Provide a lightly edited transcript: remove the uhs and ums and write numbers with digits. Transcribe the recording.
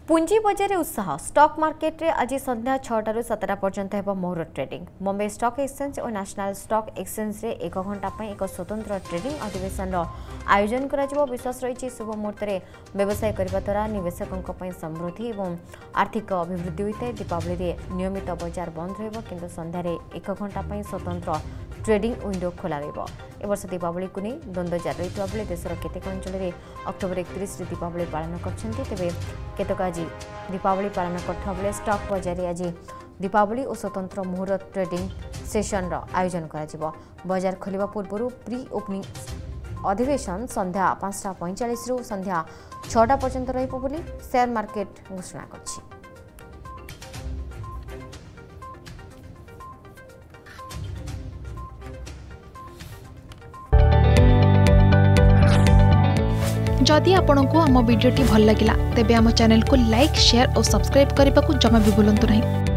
पुंजी बजार उत्साह स्टॉक मार्केट रे आज संध्या 6 रु 7 पर्यंत हेब मोहर ट्रेडिंग। बॉम्बे स्टॉक एक्सचेंज और नेशनल स्टॉक एक्सचेंज रे 1 घंटा पई एक स्वतंत्र ट्रेडिंग अधिवेशन आयोजन करा जिवो। विश्वास रही शुभ मुहूर्त में व्यवसाय करने द्वारा निवेशकों समृद्धि और आर्थिक अभिवृद्धि होता है। दीपावली रे नियमित बजार बंद रहिबो किंतु संध्या 1 घंटा पई स्वतंत्र ट्रेडिंग विंडो खोला रहिबो। ए वर्ष दीपावली को नहीं द्वंद्व जारी रही बेले देशर केतेक अंचल में अक्टोबर 31 दीपावली पालन करछन्ती। तेबे केतक आज दीपावली पालन करथा बेले स्टॉक बजार आज दीपावली और स्वतंत्र मुहूर्त ट्रेडिंग सेशन आयोजन करा जिवो। बजार खोलिबा पूर्व प्री ओपनिंग अधिवेशन संध्या 5:45 रु संध्या 6टा पर्यंत रहिबो बोली शेयर मार्केट घोषणा करछि। जदि आपंक आम भिडी भल लगा तेब आम चैनल को लाइक शेयर और सब्सक्राइब करने को जमा भी भूलु नहीं।